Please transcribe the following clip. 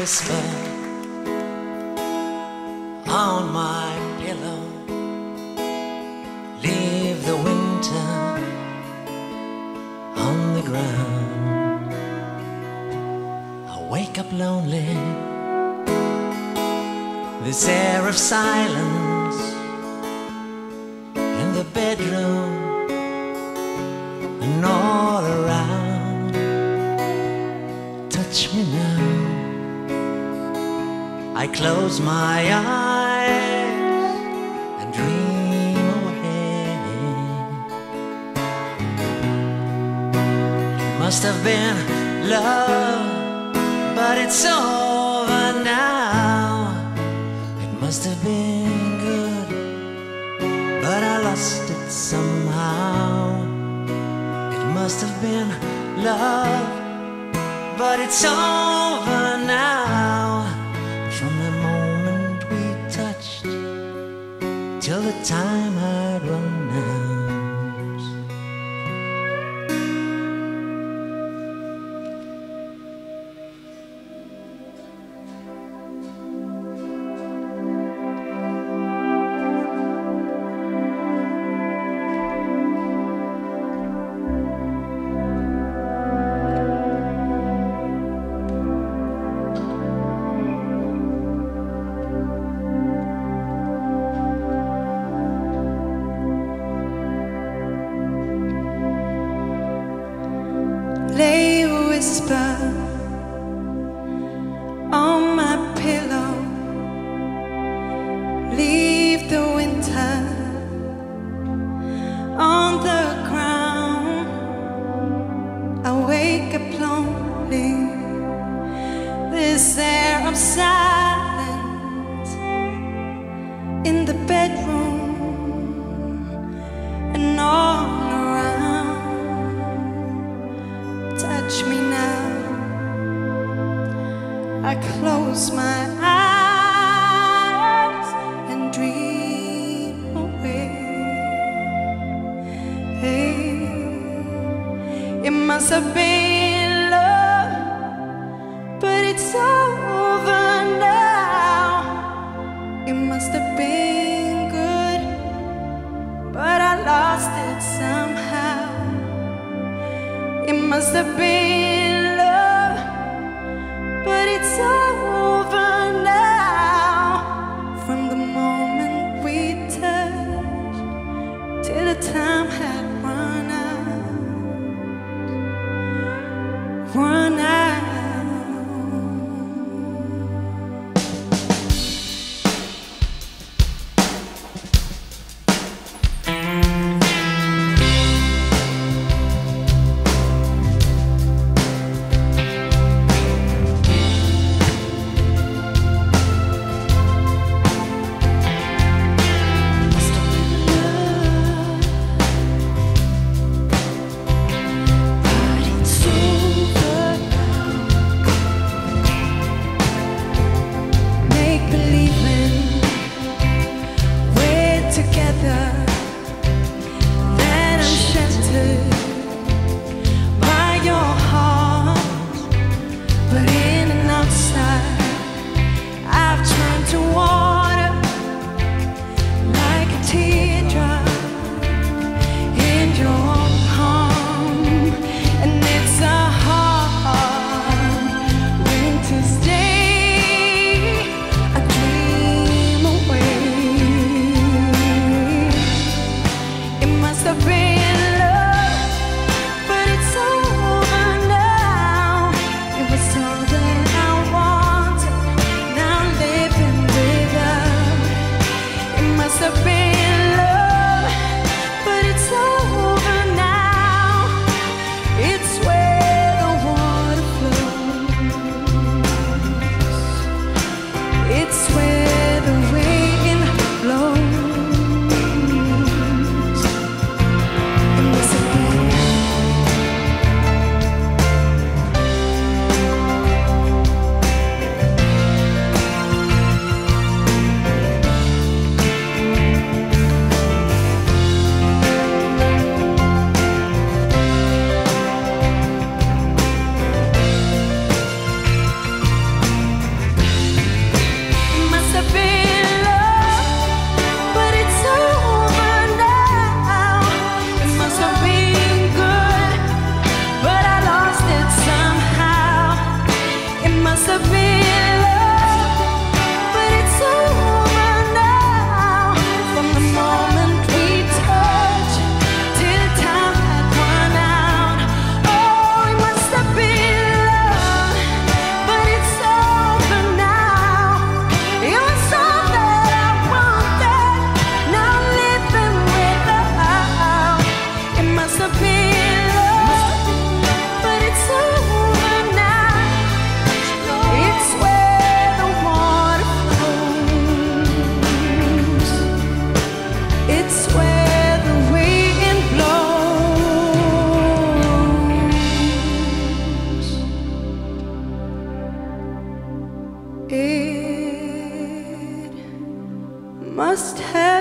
whisper on my pillow, leave the winter on the ground. I wake up lonely, this air of silence in the bedroom and all around. Touch me now, I close my eyes and dream away. It must have been love, but it's over now. It must have been good, but I lost it somehow. It must have been love, but it's over now. From the moment we touched till the time I'd run out. Lay a whisper on my pillow, leave the winter on the ground. I wake up lonely, this air of silence in the bedroom and all around. Touch me now, I close my eyes and dream away. Hey, it must have been love, but it's over now. It must have been good, but I lost it somehow. It must have been love, but it's over now. From the moment we touched till the time had run out, run out. It must have